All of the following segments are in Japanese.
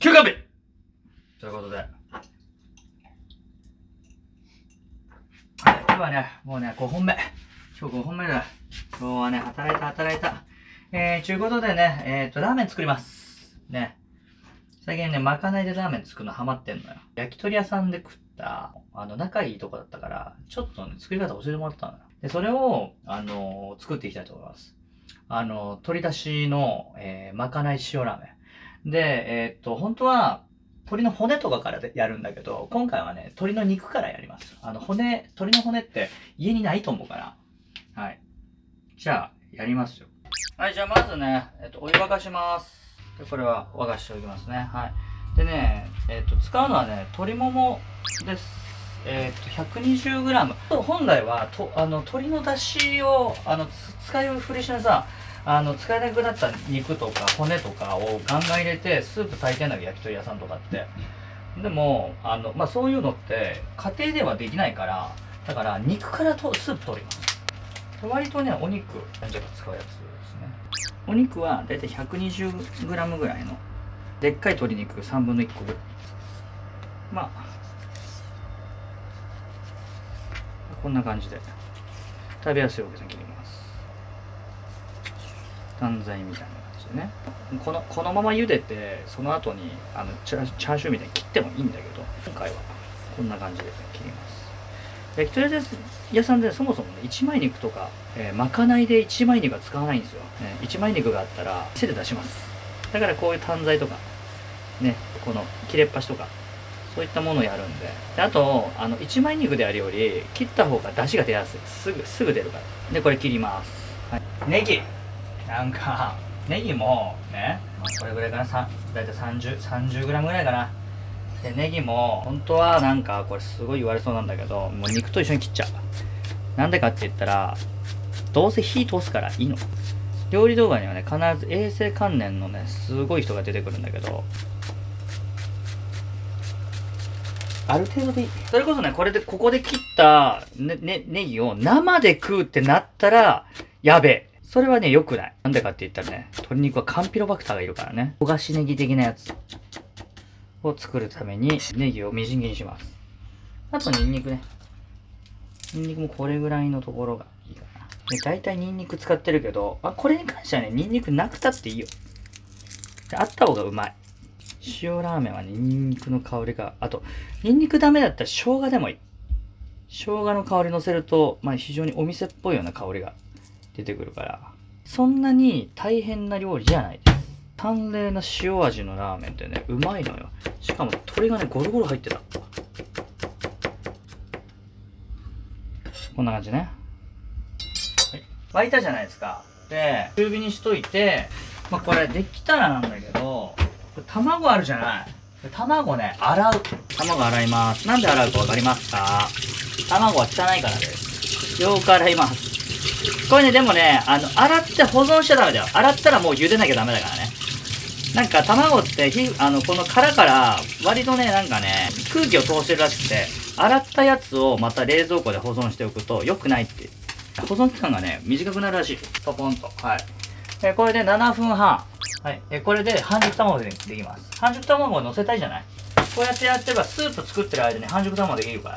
休館日ということで。今日はね、もうね、5本目。今日5本目だ。今日はね、働いた。ちゅうことでね、ラーメン作ります。ね。最近ね、まかないでラーメン作るのハマってんのよ。焼き鳥屋さんで食った、仲いいとこだったから、ちょっとね、作り方教えてもらったのよ。で、それを、作っていきたいと思います。鶏出しの、まかない塩ラーメン。で、本当は、鶏の骨とかからやるんだけど、今回はね、鶏の肉からやります。鶏の骨って家にないと思うから。はい。じゃあ、やりますよ。はい、じゃあまずね、お湯沸かします。で、これは沸かしておきますね。はい。でね、使うのはね、鶏ももです。120g。本来は、鶏の出汁を、使い古しのさ、使えなくなった肉とか骨とかをガンガン入れてスープ炊いてんだけど、焼き鳥屋さんとかって。でも、そういうのって家庭ではできないから、だから肉からスープ取ります。割とね、お肉、じゃあ使うやつですね。お肉はだいたい 120g ぐらいの、でっかい鶏肉3分の1個ぐらい。まあ、こんな感じで、食べやすい大きさに切ります。断罪みたいな感じでね。このまま茹でて、その後にチャーシューみたいに切ってもいいんだけど、今回はこんな感じで切ります。焼き鳥屋さんでそもそもね、一枚肉とか、まかないで一枚肉は使わないんですよ。一枚肉があったら店で出します。だからこういう断罪とか、ね、この切れっ端とか、そういったものをやるんで。あと、一枚肉であるより、切った方が出汁が出やすい。すぐ出るから。で、これ切ります。はい、ネギ。なんか、ネギも、ね、これぐらいかな、だいたい30g ぐらいかな。で、ネギも、本当はなんか、これすごい言われそうなんだけど、もう肉と一緒に切っちゃう。なんでかって言ったら、どうせ火通すからいいの。料理動画にはね、必ず衛生観念のね、すごい人が出てくるんだけど、ある程度でいい。それこそね、ここで切ったネギを生で食うってなったら、やべえ。それはね、良くない。なんでかって言ったらね、鶏肉はカンピロバクターがいるからね。焦がしネギ的なやつを作るために、ネギをみじん切りにします。あと、ニンニクね。ニンニクもこれぐらいのところがいいかな。で、大体ニンニク使ってるけど、これに関してはね、ニンニクなくたっていいよ。で、あった方がうまい。塩ラーメンはね、ニンニクの香りが、あと、ニンニクダメだったら生姜でもいい。生姜の香り乗せると、非常にお店っぽいような香りが出てくるから、そんなに大変な料理じゃないです。淡麗な塩味のラーメンってね、うまいのよ。しかも鶏がね、ゴロゴロ入ってた。こんな感じね。はい。沸いたじゃないですか。で、中火にしといて、これできたらなんだけど、卵あるじゃない。卵ね、卵洗います。なんで洗うかわかりますか？卵は汚いからです。よく洗います。これね、でもね、洗って保存しちゃダメだよ。洗ったらもう茹でなきゃダメだからね。なんか卵ってこの殻から割とね、なんかね、空気を通してるらしくて、洗ったやつをまた冷蔵庫で保存しておくと良くないって。保存期間がね、短くなるらしい。ポポンと。はい。これで7分半。はい。これで半熟卵でできます。半熟卵を乗せたいじゃない？こうやってやってれば、スープ作ってる間に半熟卵できるから。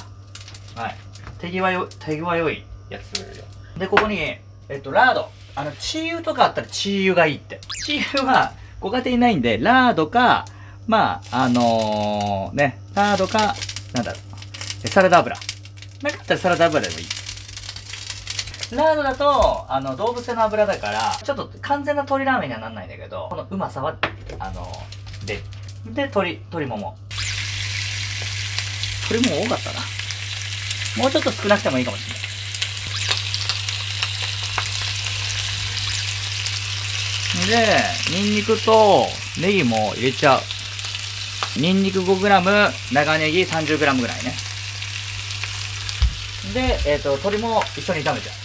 はい。手際良いやつよ。で、ここに、ラード。チー油とかあったらチー油がいいって。チー油は、ご家庭にないんで、ラードか、ラードか、なんだろう。サラダ油。なかったらサラダ油でもいい。ラードだと、動物性の油だから、ちょっと完全な鶏ラーメンにはなんないんだけど、このうまさは、で、鶏もも。鶏もも多かったな。もうちょっと少なくてもいいかもしれない。で、ニンニクとネギも入れちゃう。ニンニク 5g、長ネギ 30g ぐらいね。で、鶏も一緒に炒めちゃ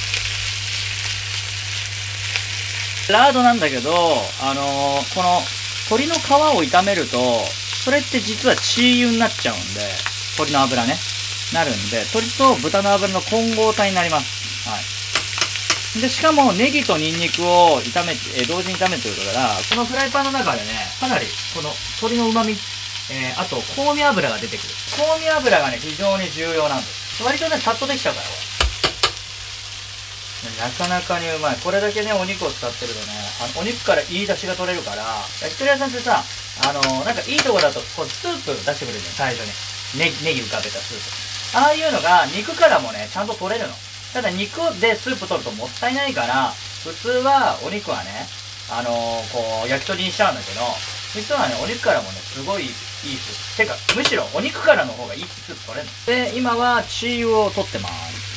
う。ラードなんだけど、この鶏の皮を炒めると、それって実はチー油になっちゃうんで、鶏の油ね。なるんで、鶏と豚の油の混合体になります。はい。 で、しかもネギとニンニクを炒めて、同時に炒めてるから、このフライパンの中でね、かなりこの鶏の旨味、あと香味油が出てくる。香味油がね、非常に重要なんです。割とね、さっとできちゃうから、これ。なかなかにうまい。これだけね、お肉を使ってるとね、お肉からいい出汁が取れるから、焼き鳥屋さんってさ、なんかいいところだと、こう、スープ出してくれるじゃん、最初に。ネギ浮かべたスープ。ああいうのが、肉からもね、ちゃんと取れるの。ただ、肉でスープ取るともったいないから、普通は、お肉はね、こう、焼き鳥にしちゃうんだけど、実はね、お肉からもね、すごいいいスープ。てか、むしろお肉からの方がいいスープ取れるの。で、今は血油を取ってます。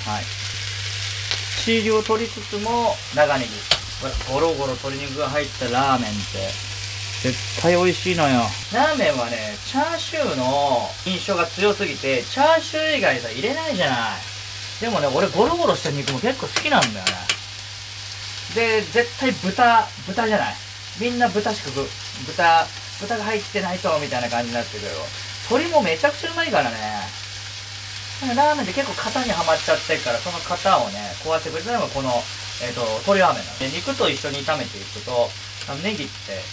はい。血油を取りつつも、長ネギ。ゴロゴロ鶏肉が入ったラーメンって、絶対美味しいのよ。ラーメンはね、チャーシューの印象が強すぎて、チャーシュー以外さ、入れないじゃない。でもね、俺ゴロゴロした肉も結構好きなんだよね。で、絶対豚じゃない。みんな豚しか豚が入ってないと、みたいな感じになってるけど、鶏もめちゃくちゃうまいからね。ラーメンって結構型にはまっちゃってるから、その型をね、壊してくれたのがこの、鶏ラーメンなので、肉と一緒に炒めていくと、ネギって、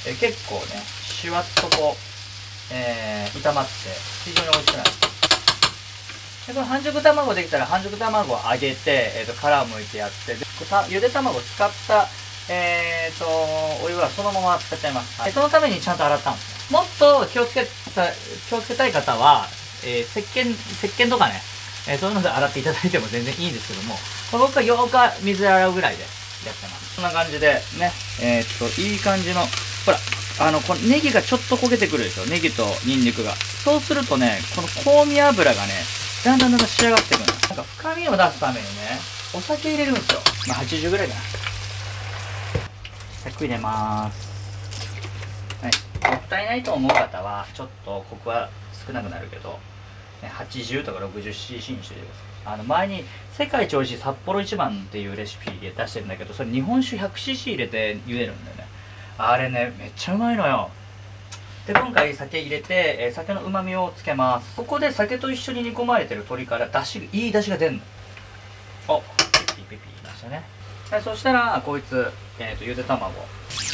結構ね、シュワッとこう、炒まって、非常に美味しくなる。で、この半熟卵できたら、半熟卵を揚げて、殻を剥いてやって、でゆで卵を使った、お湯はそのまま使っちゃいます。はい、そのためにちゃんと洗ったんですね。もっと気をつけたい方は、石鹸とかね、そういうので洗っていただいても全然いいんですけども、僕は8日水で洗うぐらいでやってます。こんな感じで、ね、いい感じの、ほら、このネギがちょっと焦げてくるでしょ。ネギとニンニクが。そうするとね、この香味油がね、だんだん仕上がってくるの。なんか深みを出すためにね、お酒入れるんですよ。まあ、80ぐらいかな。ざっくり入れます。はい。もったいないと思う方は、ちょっとコクは少なくなるけど、80とか 60cc にしておいてください。前に世界一美味しい札幌一番っていうレシピで出してるんだけど、それ日本酒 100cc 入れて茹でるんだよね。あれね、めっちゃうまいのよ。で、今回酒入れて、酒の旨味をつけます。ここで酒と一緒に煮込まれてる鶏からいい出汁が出るの。お、ピッピッピッピ言いましたね。はい、そしたら、こいつ、ゆで卵。こ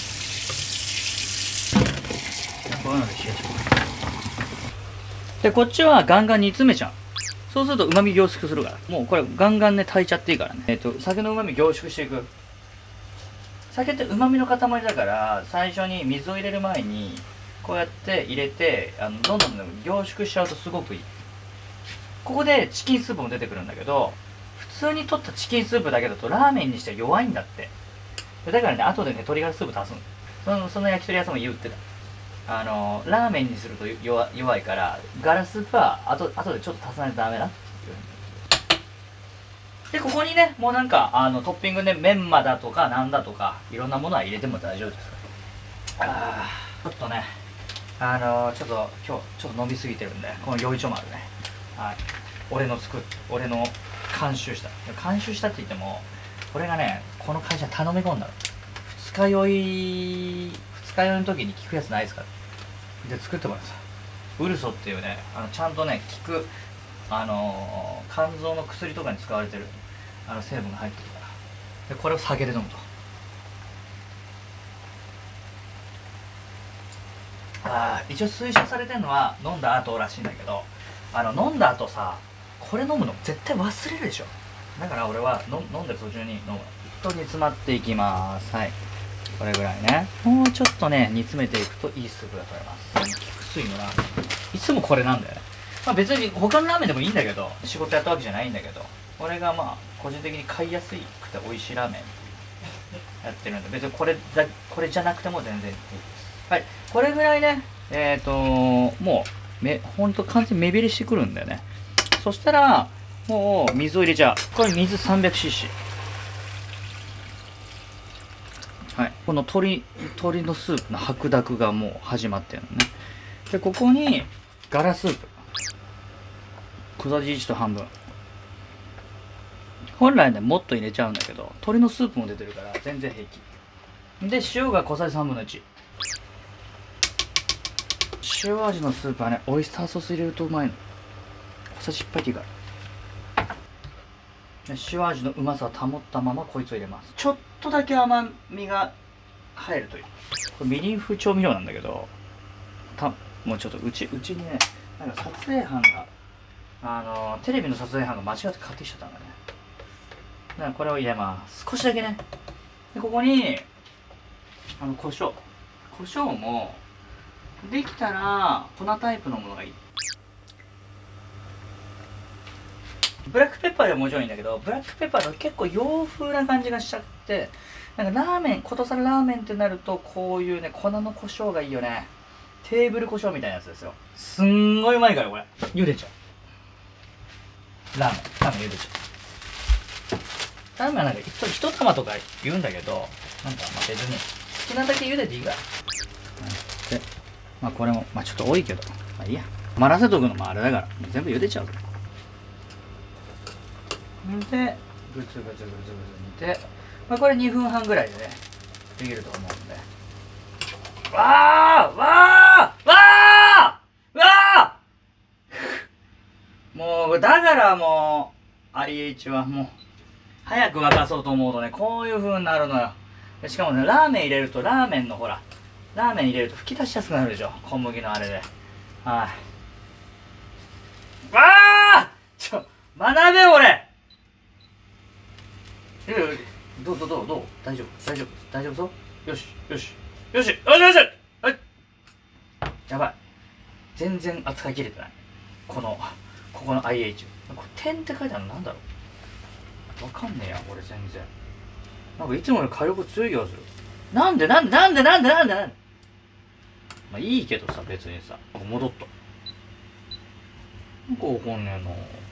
ういうので冷やします。で、こっちはガンガン煮詰めちゃう。そうすると旨味凝縮するから。もうこれガンガンね、炊いちゃっていいからね。酒の旨味凝縮していく。酒って旨味の塊だから、最初に水を入れる前に、こうやって入れて、どんどん凝縮しちゃうとすごくいい。ここでチキンスープも出てくるんだけど、普通に取ったチキンスープだけだとラーメンにしては弱いんだって。だからね、後でね、鶏ガラスープ足すの。その焼き鳥屋さんも言ってた。ラーメンにすると弱いから、ガラスープは後でちょっと足さないとダメだって言う。で、ここにね、もうなんか、トッピングでメンマだとか、なんだとか、いろんなものは入れても大丈夫ですから。ちょっとね、ちょっと今日、ちょっと飲みすぎてるんで、この余市丸ね。はい。俺の監修したって言っても、俺がね、この会社頼み込んだの。二日酔いの時に効くやつないですかで作ってもらった。ウルソっていうね、ちゃんとね、効く、肝臓の薬とかに使われてる、成分が入ってるから。で、これを酒で飲むと。一応推奨されてるのは飲んだ後らしいんだけど、飲んだ後さ、これ飲むの絶対忘れるでしょ。だから俺は飲んでる途中に飲む。と煮詰まっていきます。はい。これぐらいね。もうちょっとね、煮詰めていくといいスープが取れます。菊水のラーメン。いつもこれなんだよね。まあ別に他のラーメンでもいいんだけど、仕事やったわけじゃないんだけど、俺がまあ、個人的に買いやすくて美味しいラーメンやってるんで、別にこれじゃなくても全然いいです。はい。これぐらいね、もう、ほんと完全に目減りしてくるんだよね。そしたら、もう水を入れちゃう。これ水 300cc。はい。この鶏のスープの白濁がもう始まってるのね。で、ここに、ガラスープ。小さじ1と半分。本来ね、もっと入れちゃうんだけど、鶏のスープも出てるから全然平気。で、塩が小さじ3分の1。塩味のスープはね、オイスターソース入れるとうまいの。小さじ1杯でいいから。 塩味のうまさを保ったままこいつを入れます。ちょっとだけ甘みが入るという。これみりん風調味料なんだけど、もうちょっとうちにね、なんか撮影班がテレビの撮影班が間違って買ってきちゃったんだね。だからこれを入れます。少しだけね。でここに胡椒もできたら粉タイプのものがいい。ブラックペッパーでももちろんいいんだけど、ブラックペッパーだと結構洋風な感じがしちゃって、なんかラーメン、ことさらラーメンってなるとこういうね粉の胡椒がいいよね。テーブル胡椒みたいなやつですよ。すんごいうまいからこれ。茹でちゃう。ラーメン茹でちゃう。ラーメンはなんか一玉とか言うんだけど、なんかまあ別に好きなだけ茹でていいから。で、まあこれもまあちょっと多いけど、まあいいや。余らせとくのもあれだから、もう全部茹でちゃう。で、グツグツ煮て、まあこれ2分半ぐらいでね、できると思うんで。わあもう、だからもう、IH はもう、早く沸かそうと思うとね、こういう風になるのよ。しかもね、ラーメン入れると、ラーメン入れると吹き出しやすくなるでしょ。小麦のあれで。はい。学べ俺どう大丈夫ぞよしはいやばい。全然扱い切れてない。ここの IH。これ点って書いてあるのなんだろうわかんねえや、これ全然。なんかいつもより火力強い気がする。なんでまあいいけどさ、別にさ。戻った。なんかわかんねえな。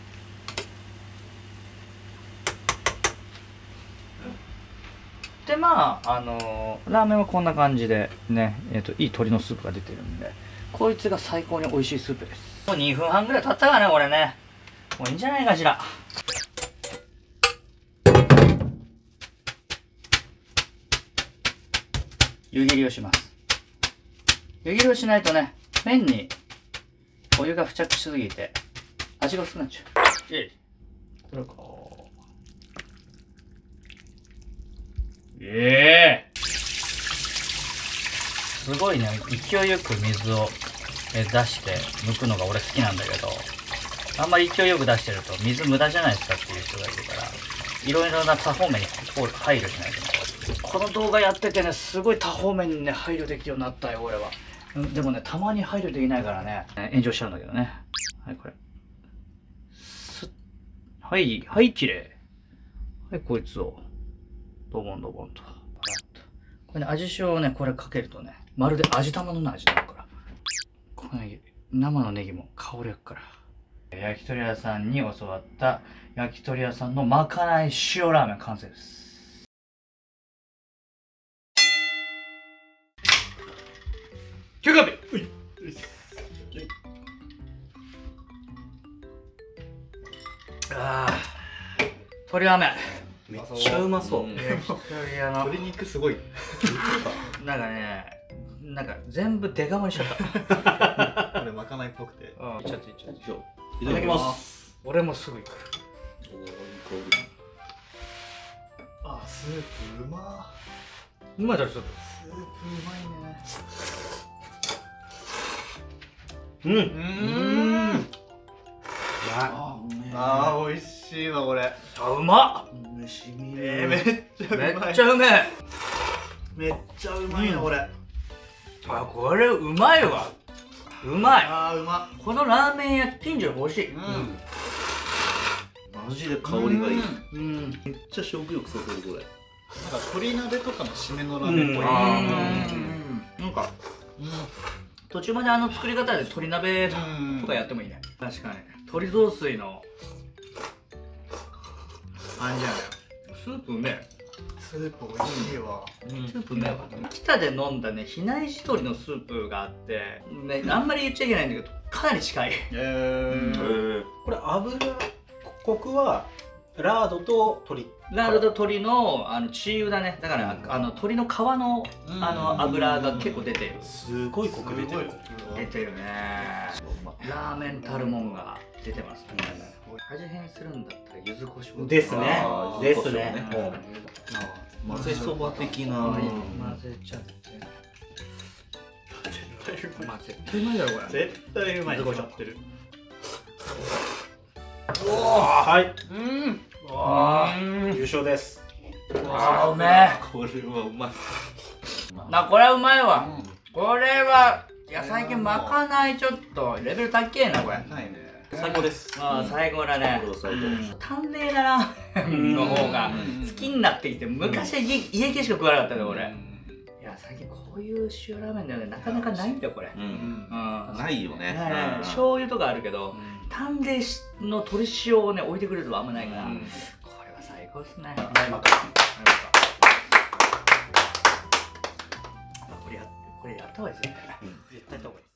でまあラーメンはこんな感じでね、いい鶏のスープが出てるんで、こいつが最高に美味しいスープです。もう2分半ぐらい経ったかね、これね。もういいんじゃないかしら。湯切りをします。湯切りをしないとね、麺にお湯が付着しすぎて味が薄くなっちゃう。これか。すごいね、勢いよく水を出して剥くのが俺好きなんだけど、あんまり勢いよく出してると水無駄じゃないですかっていう人がいるから、いろいろな多方面に配慮しないとね。この動画やっててね、すごい多方面にね配慮できるようになったよ俺は。でもね、たまに配慮できないからね、炎上しちゃうんだけどね。はい、これはい綺麗。はい、こいつをドボンとこれね、味塩をねこれかけるとね、まるで味玉の味になるから。この生のネギも香りやから。焼き鳥屋さんに教わった焼き鳥屋さんのまかない塩ラーメン完成です。9カップ。鶏ラーメンめっちゃうまそう。 鶏肉すごい。 なんかね、なんか全部デカ盛りしちゃった。 これまかないっぽくて。 いっちゃって。 いただきます。 俺もすぐ行く。 スープうま。 うまいだろスープ。 スープうまいね。美味しいわこれ。 うまっ。 めっちゃうまい。 めっちゃうめえ。 めっちゃうまいなこれ。 これうまいわ。うまい。 うま。 このラーメン屋近所に欲しい。 マジで香りがいい。めっちゃ食欲そそるこれ。なんか鶏鍋とかの締めのラーメンっぽい。 なんか途中まで作り方で鶏鍋とかやってもいいね。確かに鶏雑炊のあんじゃない。スープうめえ。 スープ美味しいわ。 スープうめえわ。北で飲んだね比内地鶏のスープがあってね、あんまり言っちゃいけないんだけどかなり近い。 これ油コクはラードと鶏。 ラードと鶏のチー油だね。だから鶏の皮の油が結構出てる。 すごいコク出てる。 出てるね。ラーメンたるもんが出てますね。味変するんだったら柚子胡椒ですね。ですね。 混ぜそば的な。 混ぜちゃって。絶対うまいだろこれ。 絶対うまい。 柚子胡椒ってる。 はい。優勝です。 あーうめえ。 これはうまい。 これはうまいわ。これはいや最近まかないちょっとレベル高えなこれ。 ないね。 最高です。 最高だね。淡麗なラーメンの方が好きになってきて、昔は家系しか食わなかったね俺。いや最近こういう塩ラーメンだよね、なかなかないんだよこれ。 ないよね。 醤油とかあるけど淡麗の鶏塩をね置いてくれるとあんまないから、これは最高ですね。これやった方がいいですよね。絶対やった方がいい。